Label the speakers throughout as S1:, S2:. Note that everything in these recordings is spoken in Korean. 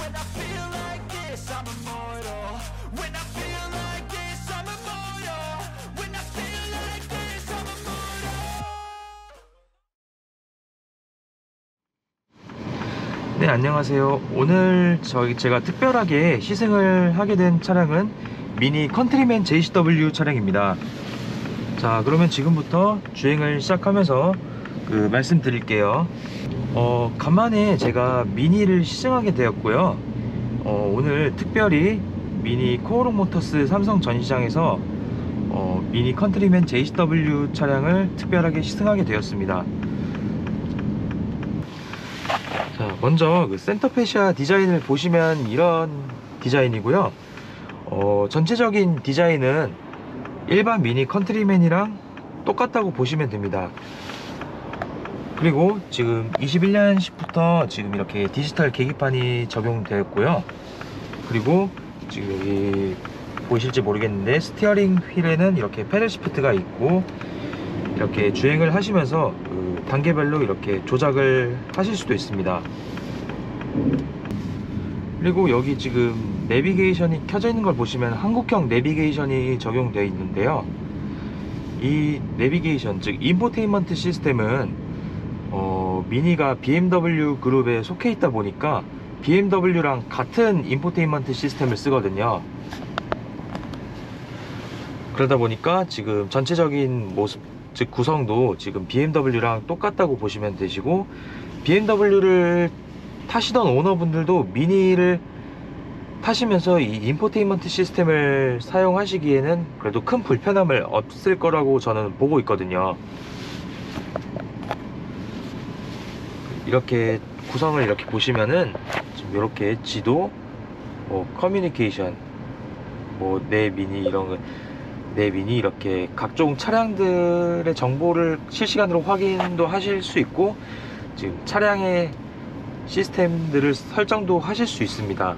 S1: When I feel like this, I'm immortal. When I feel like this, I'm immortal. When I feel like this, I'm immortal.
S2: 네, 안녕하세요. 오늘 제가 특별하게 시승을 하게 된 차량은 미니 컨트리맨 JCW 차량입니다. 자, 그러면 지금부터 주행을 시작하면서 말씀드릴게요. 간만에 제가 미니를 시승하게 되었고요. 오늘 특별히 미니 코오롱 모터스 삼성 전시장에서 미니 컨트리맨 JCW 차량을 특별하게 시승하게 되었습니다. 자, 먼저 센터 페시아 디자인을 보시면 이런 디자인이고요. 전체적인 디자인은 일반 미니 컨트리맨이랑 똑같다고 보시면 됩니다. 그리고 지금 21년식부터 지금 이렇게 디지털 계기판이 적용되었고요. 그리고 지금 여기 보이실지 모르겠는데 스티어링 휠에는 이렇게 패들 시프트가 있고, 이렇게 주행을 하시면서 단계별로 이렇게 조작을 하실 수도 있습니다. 그리고 여기 지금 내비게이션이 켜져 있는 걸 보시면 한국형 내비게이션이 적용되어 있는데요. 이 내비게이션, 즉 인포테인먼트 시스템은 미니가 BMW 그룹에 속해 있다 보니까 BMW랑 같은 인포테인먼트 시스템을 쓰거든요. 그러다 보니까 지금 전체적인 모습, 즉 구성도 지금 BMW랑 똑같다고 보시면 되시고, BMW를 타시던 오너분들도 미니를 타시면서 이 인포테인먼트 시스템을 사용하시기에는 그래도 큰 불편함을 없을 거라고 저는 보고 있거든요. 이렇게 구성을 이렇게 보시면은 지금 이렇게 지도, 커뮤니케이션, 내 미니 이런 거, 내 미니 이렇게 각종 차량들의 정보를 실시간으로 확인도 하실 수 있고, 지금 차량의 시스템들을 설정도 하실 수 있습니다.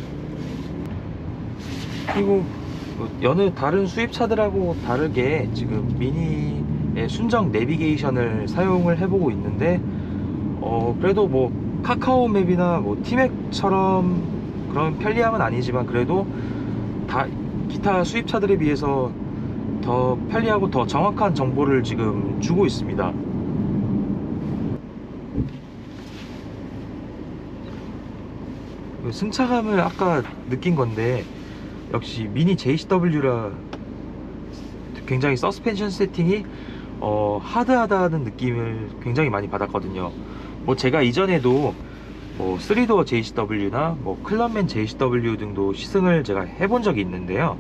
S2: 그리고 여느 다른 수입차들하고 다르게 지금 미니의 순정 내비게이션을 사용을 해보고 있는데, 그래도 카카오 맵이나 티맵처럼 그런 편리함은 아니지만 그래도 기타 수입차들에 비해서 더 편리하고 더 정확한 정보를 지금 주고 있습니다. 승차감을 아까 느낀 건데, 역시 미니 JCW라 굉장히 서스펜션 세팅이 하드하다는 느낌을 굉장히 많이 받았거든요. 제가 이전에도 3도어 JCW나 클럽맨 JCW 등도 시승을 제가 해본 적이 있는데요.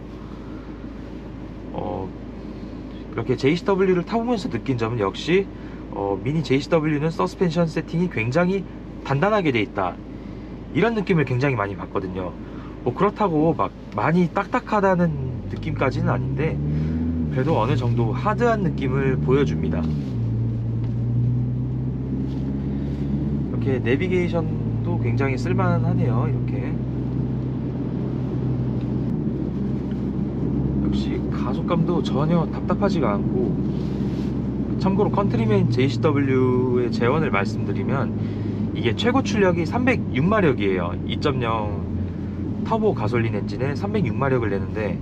S2: 이렇게 JCW를 타보면서 느낀 점은 역시 미니 JCW는 서스펜션 세팅이 굉장히 단단하게 돼 있다, 이런 느낌을 굉장히 많이 받거든요. 그렇다고 막 많이 딱딱하다는 느낌까지는 아닌데 그래도 어느 정도 하드한 느낌을 보여줍니다. 이렇게 내비게이션도 굉장히 쓸만하네요. 이렇게 역시 가속감도 전혀 답답하지가 않고, 참고로 컨트리맨 JCW의 제원을 말씀드리면 이게 최고 출력이 306마력이에요 2.0 터보 가솔린 엔진에 306마력을 내는데,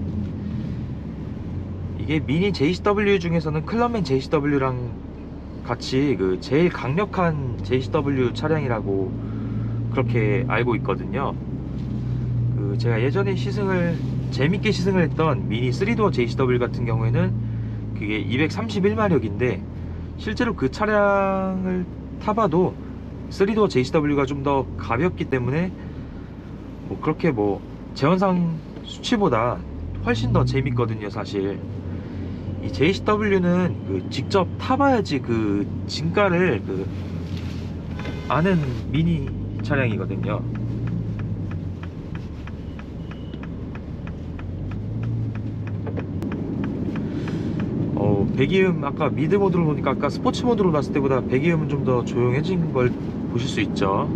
S2: 이게 미니 JCW 중에서는 클럽맨 JCW랑 같이 제일 강력한 JCW 차량이라고 그렇게 알고 있거든요. 제가 예전에 재밌게 시승을 했던 미니 3도어 JCW 같은 경우에는 그게 231마력인데 실제로 그 차량을 타봐도 3도어 JCW가 좀 더 가볍기 때문에 그렇게 제원상 수치보다 훨씬 더 재밌거든요. 사실 이 JCW는 직접 타봐야지 진가를 아는 미니 차량이거든요. 배기음, 아까 미드 모드로 보니까 아까 스포츠 모드로 놨을 때보다 배기음은 좀 더 조용해진 걸 보실 수 있죠.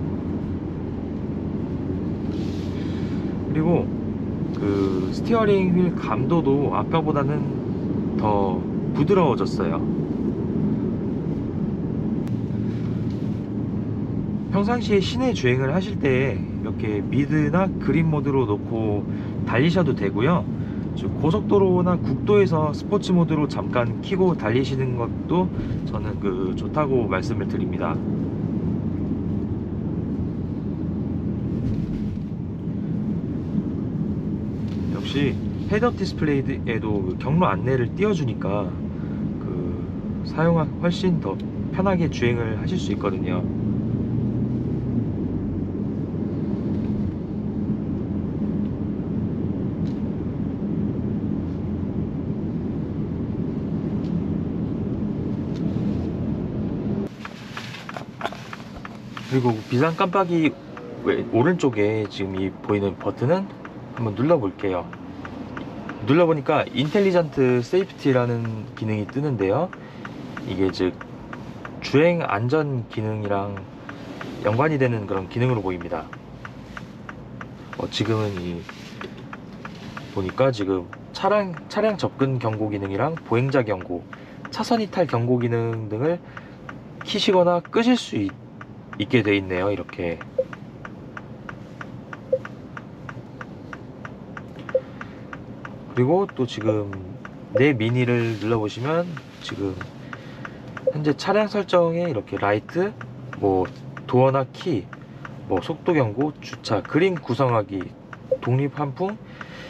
S2: 그리고 스티어링 휠 감도도 아까보다는 더 부드러워졌어요. 평상시에 시내 주행을 하실 때 이렇게 미드나 그린 모드로 놓고 달리셔도 되고요. 고속도로나 국도에서 스포츠 모드로 잠깐 켜고 달리시는 것도 저는 좋다고 말씀을 드립니다. 역시 헤드업 디스플레이에도 경로 안내를 띄워주니까 사용하 훨씬 더 편하게 주행을 하실 수 있거든요. 그리고 비상 깜빡이 오른쪽에 지금 이 보이는 버튼은 한번 눌러 볼게요. 눌러 보니까 인텔리전트 세이프티라는 기능이 뜨는데요. 이게 즉 주행 안전 기능이랑 연관이 되는 그런 기능으로 보입니다. 지금은 보니까 지금 차량 접근 경고 기능이랑 보행자 경고, 차선 이탈 경고 기능 등을 키시거나 끄실 수 있게 돼 있네요. 이렇게. 그리고 또 지금 내 미니를 눌러보시면 지금 현재 차량 설정에 이렇게 라이트, 도어나 키, 속도 경고, 주차, 그림 구성하기, 독립 환풍,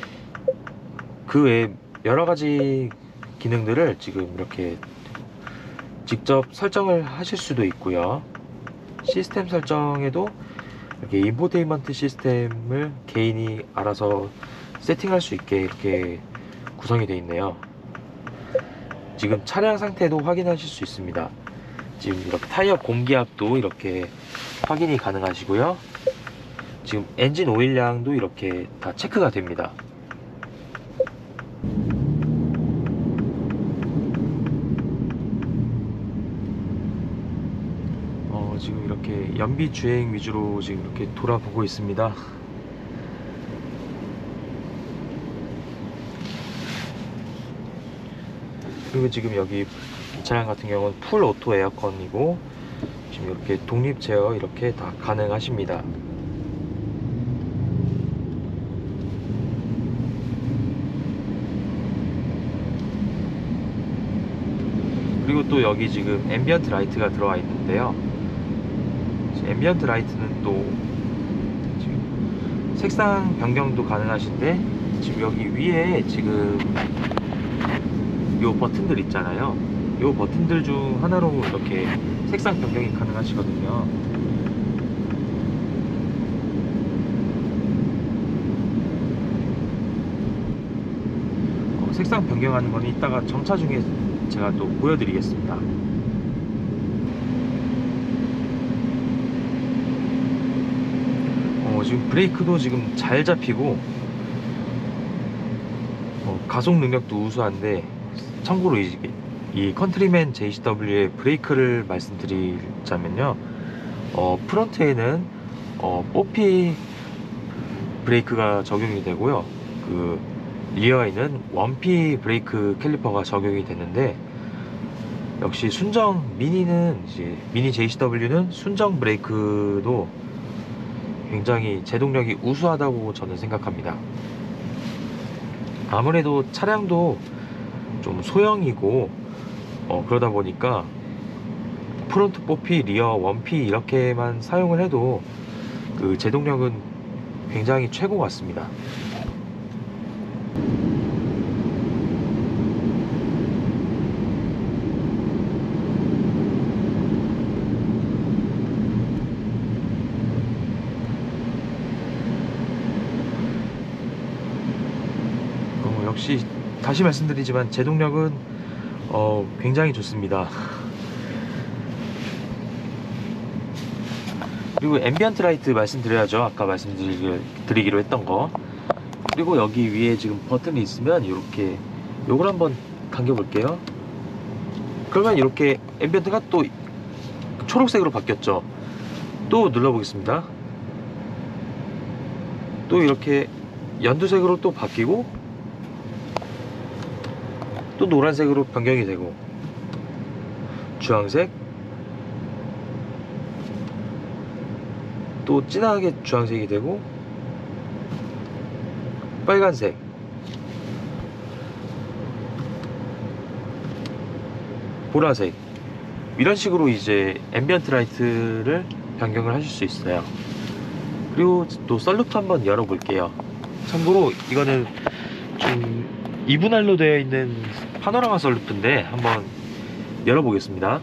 S2: 그 외에 여러 가지 기능들을 지금 이렇게 직접 설정을 하실 수도 있고요. 시스템 설정에도 이렇게 인포테인먼트 시스템을 개인이 알아서 세팅할 수 있게 이렇게 구성이 되어 있네요. 지금 차량 상태도 확인하실 수 있습니다. 지금 이렇게 타이어 공기압도 이렇게 확인이 가능하시고요. 지금 엔진 오일량도 이렇게 다 체크가 됩니다. 지금 이렇게 연비 주행 위주로 지금 이렇게 돌아보고 있습니다. 그리고 지금 여기 이 차량 같은 경우는 풀 오토 에어컨이고 지금 이렇게 독립 제어 이렇게 다 가능하십니다. 그리고 또 여기 지금 앰비언트 라이트가 들어와 있는데요. 앰비언트 라이트는 또 지금 색상 변경도 가능하신데, 지금 여기 위에 지금 요 버튼들 있잖아요. 요 버튼들 중 하나로 이렇게 색상 변경이 가능하시거든요. 색상 변경하는 건 이따가 정차 중에 제가 또 보여드리겠습니다. 지금 브레이크도 지금 잘 잡히고 가속 능력도 우수한데, 참고로 이 컨트리맨 JCW의 브레이크를 말씀드리자면요, 프론트에는 뽀피 브레이크가 적용이 되고요, 리어에는 원피 브레이크 캘리퍼가 적용이 되는데, 역시 미니 JCW는 순정 브레이크도 굉장히 제동력이 우수하다고 저는 생각합니다. 아무래도 차량도 좀 소형이고 그러다 보니까 프론트 뽀피, 리어 원피 이렇게만 사용을 해도 제동력은 굉장히 최고 같습니다. 역시 다시 말씀드리지만 제동력은 굉장히 좋습니다. 그리고 앰비언트 라이트 말씀드려야죠. 아까 말씀드리기로 했던 거. 그리고 여기 위에 지금 버튼이 있으면 이렇게 요걸 한번 당겨 볼게요. 그러면 이렇게 앰비언트가 또 초록색으로 바뀌었죠. 또 눌러 보겠습니다. 또 이렇게 연두색으로 또 바뀌고, 또 노란색으로 변경이 되고, 주황색, 또 진하게 주황색이 되고, 빨간색, 보라색, 이런 식으로 이제 앰비언트 라이트를 변경을 하실 수 있어요. 그리고 또 썬루프 한번 열어볼게요. 참고로 이거는 좀 2분할로 되어 있는 파노라마 썬루프인데 한번 열어보겠습니다.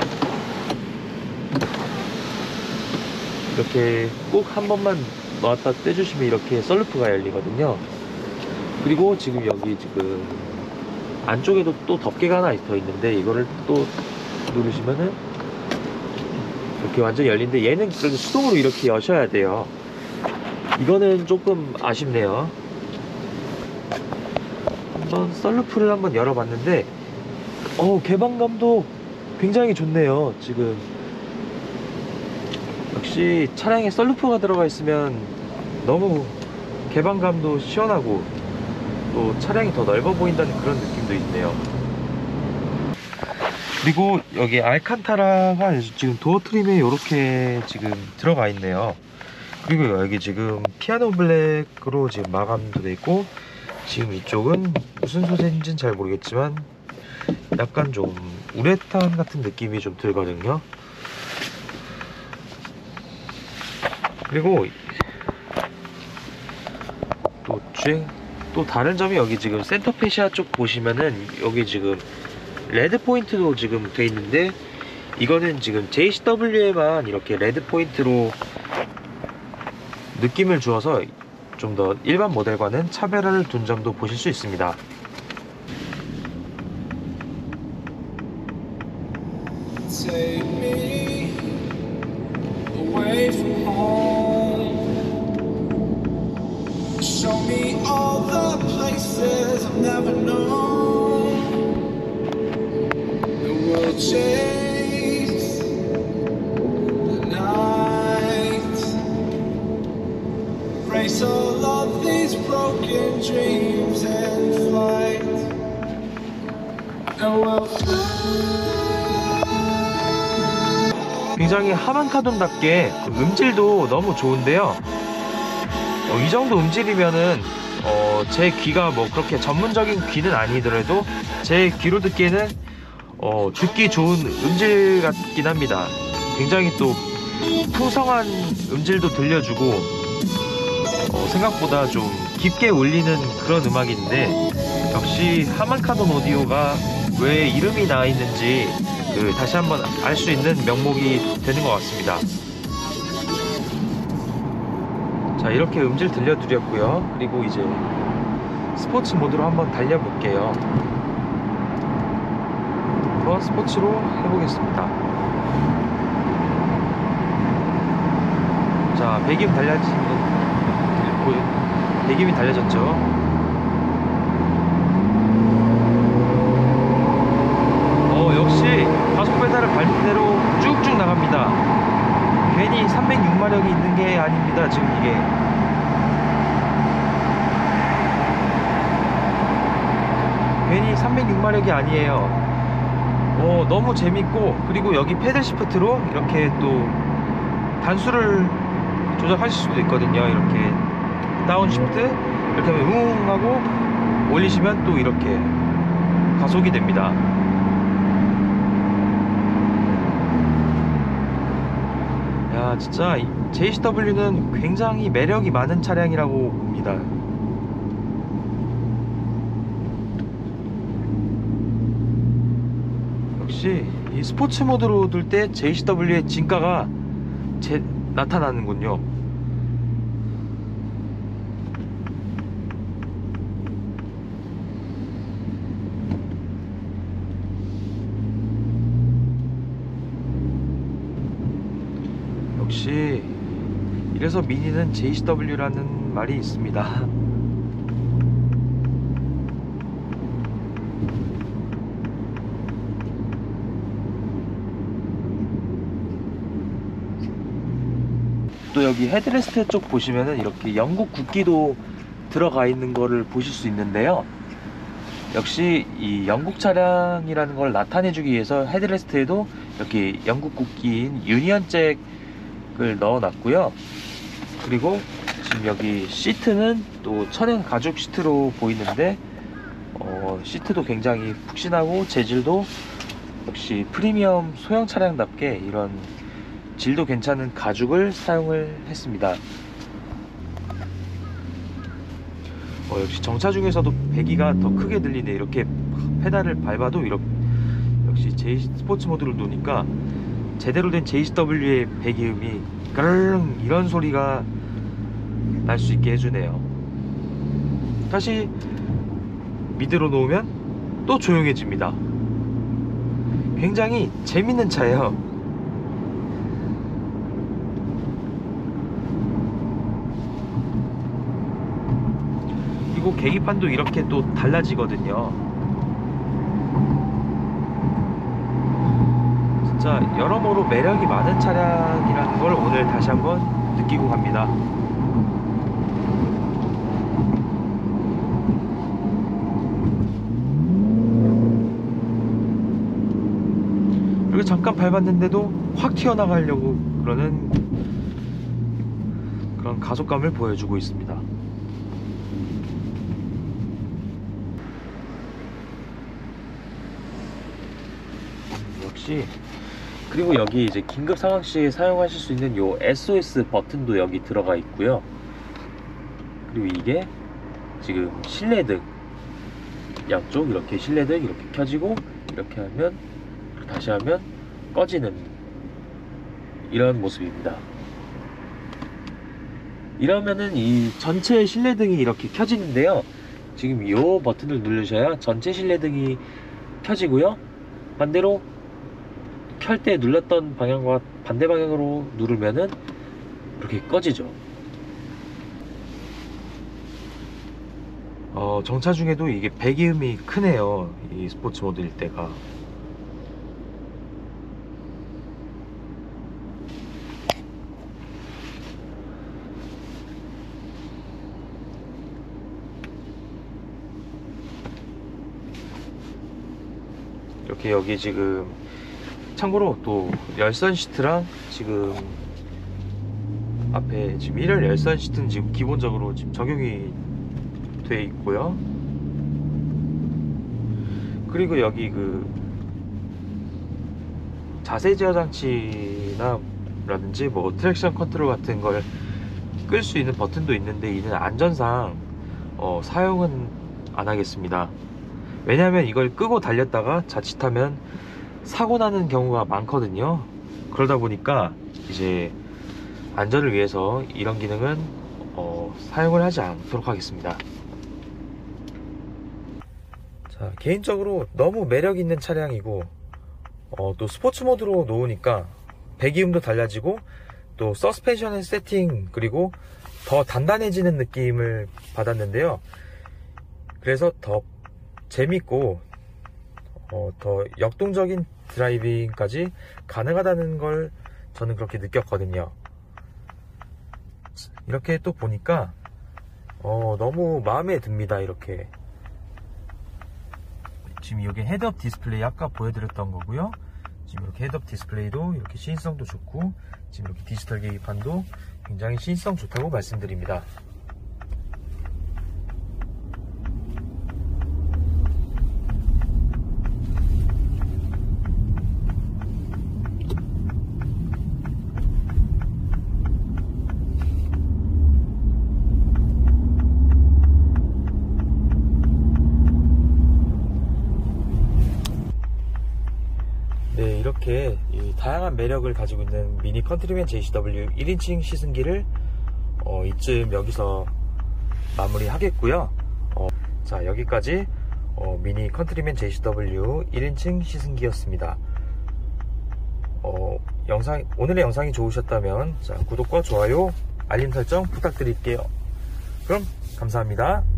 S2: 이렇게 꼭 한 번만 놨다 떼주시면 이렇게 썬루프가 열리거든요. 그리고 지금 여기 지금 안쪽에도 또 덮개가 하나 더 있는데, 이거를 또 누르시면은 이렇게 완전히 열리는데, 얘는 그래도 수동으로 이렇게 여셔야 돼요. 이거는 조금 아쉽네요. 한번 썬루프를 한번 열어봤는데 개방감도 굉장히 좋네요. 지금 역시 차량에 썬루프가 들어가 있으면 너무 개방감도 시원하고 또 차량이 더 넓어 보인다는 그런 느낌도 있네요. 그리고 여기 알칸타라가 지금 도어 트림에 이렇게 지금 들어가 있네요. 그리고 여기 지금 피아노 블랙으로 지금 마감도 돼 있고, 지금 이쪽은 무슨 소재인지는 잘 모르겠지만 약간 좀 우레탄 같은 느낌이 좀 들거든요. 그리고 또 다른 점이, 여기 지금 센터 페시아 쪽 보시면은 여기 지금 레드 포인트도 지금 돼 있는데, 이거는 지금 JCW에만 이렇게 레드 포인트로 느낌을 주어서 좀 더 일반 모델과는 차별화를 둔 점도 보실 수 있습니다.
S1: Take me away from home. Show me all the places I've never known. And we'll chase the night. Erase all of these broken dreams and flight. And we'll fly.
S2: 굉장히 하만카돈답게 음질도 너무 좋은데요. 이 정도 음질이면은 제 귀가 뭐 그렇게 전문적인 귀는 아니더라도 제 귀로 듣기에는 듣기 좋은 음질 같긴 합니다. 굉장히 또 풍성한 음질도 들려주고 생각보다 좀 깊게 울리는 그런 음악인데, 역시 하만카돈 오디오가 왜 이름이 나 있는지 다시 한번 알 수 있는 명목이 되는 것 같습니다. 자, 이렇게 음질 들려드렸고요. 그리고 이제 스포츠 모드로 한번 달려볼게요. 한번 스포츠로 해보겠습니다. 자, 배기음이 달려졌죠. 역시 가속 페달을 밟는 대로 쭉쭉 나갑니다. 괜히 306마력이 있는 게 아닙니다. 지금 이게 괜히 306마력이 아니에요. 너무 재밌고, 그리고 여기 패들 시프트로 이렇게 또 단수를 조작하실 수도 있거든요. 이렇게 다운 시프트 이렇게 하면 웅 하고 올리시면 또 이렇게 가속이 됩니다. 야, 진짜 JCW는 굉장히 매력이 많은 차량이라고 봅니다. 역시 이 스포츠 모드로 둘 때 JCW의 진가가 나타나는군요. 역시 이래서 미니는 JCW라는 말이 있습니다. 또 여기 헤드레스트 쪽 보시면은 이렇게 영국 국기도 들어가 있는 거를 보실 수 있는데요. 역시 이 영국 차량이라는 걸 나타내 주기 위해서 헤드레스트에도 이렇게 영국 국기인 유니언잭 블랙을 넣어놨고요. 그리고 지금 여기 시트는 또 천연 가죽 시트로 보이는데 시트도 굉장히 푹신하고 재질도 역시 프리미엄 소형 차량답게 이런 질도 괜찮은 가죽을 사용을 했습니다. 역시 정차 중에서도 배기가 더 크게 들리네. 이렇게 페달을 밟아도 이렇게 역시 스포츠 모드를 놓으니까 제대로 된 JCW의 배기음이 까르릉 이런 소리가 날 수 있게 해주네요. 다시 미드로 놓으면 또 조용해집니다. 굉장히 재밌는 차예요. 그리고 계기판도 이렇게 또 달라지거든요. 진짜 여러모로 매력이 많은 차량이라는 걸 오늘 다시 한번 느끼고 갑니다. 여기 잠깐 밟았는데도 확 튀어나가려고 그러는 그런 가속감을 보여주고 있습니다. 역시. 그리고 여기 이제 긴급 상황 시에 사용하실 수 있는 요 SOS 버튼도 여기 들어가 있고요. 그리고 이게 지금 실내등 양쪽 이렇게 실내등 이렇게 켜지고 이렇게 하면 다시 하면 꺼지는 이런 모습입니다. 이러면은 이 전체 실내등이 이렇게 켜지는데요. 지금 이 버튼을 누르셔야 전체 실내등이 켜지고요. 반대로 켤 때 눌렀던 방향과 반대 방향으로 누르면은 이렇게 꺼지죠. 정차 중에도 이게 배기음이 크네요. 이 스포츠 모드일 때가. 이렇게 여기 지금 참고로 또 열선 시트랑 지금 앞에 지금 1열 열선 시트는 지금 기본적으로 지금 적용이 돼 있고요. 그리고 여기 그 자세 제어 장치나 라든지 뭐 트랙션 컨트롤 같은 걸 끌 수 있는 버튼도 있는데 이는 안전상 사용은 안 하겠습니다. 왜냐하면 이걸 끄고 달렸다가 자칫하면 사고 나는 경우가 많거든요. 그러다 보니까 이제 안전을 위해서 이런 기능은 사용을 하지 않도록 하겠습니다. 자, 개인적으로 너무 매력 있는 차량이고 또 스포츠 모드로 놓으니까 배기음도 달라지고 또 서스펜션의 세팅 그리고 더 단단해지는 느낌을 받았는데요. 그래서 더 재밌고 더 역동적인 드라이빙까지 가능하다는 걸 저는 그렇게 느꼈거든요. 이렇게 또 보니까 너무 마음에 듭니다. 이렇게 지금 여기 헤드업 디스플레이 아까 보여드렸던 거고요. 지금 이렇게 헤드업 디스플레이도 이렇게 시인성도 좋고 지금 이렇게 디지털 계기판도 굉장히 시인성 좋다고 말씀드립니다. 네, 이렇게 이 다양한 매력을 가지고 있는 미니 컨트리맨 JCW 1인칭 시승기를 이쯤 여기서 마무리 하겠고요. 자, 여기까지 미니 컨트리맨 JCW 1인칭 시승기였습니다. 오늘의 영상이 좋으셨다면 자, 구독과 좋아요, 알림 설정 부탁드릴게요. 그럼 감사합니다.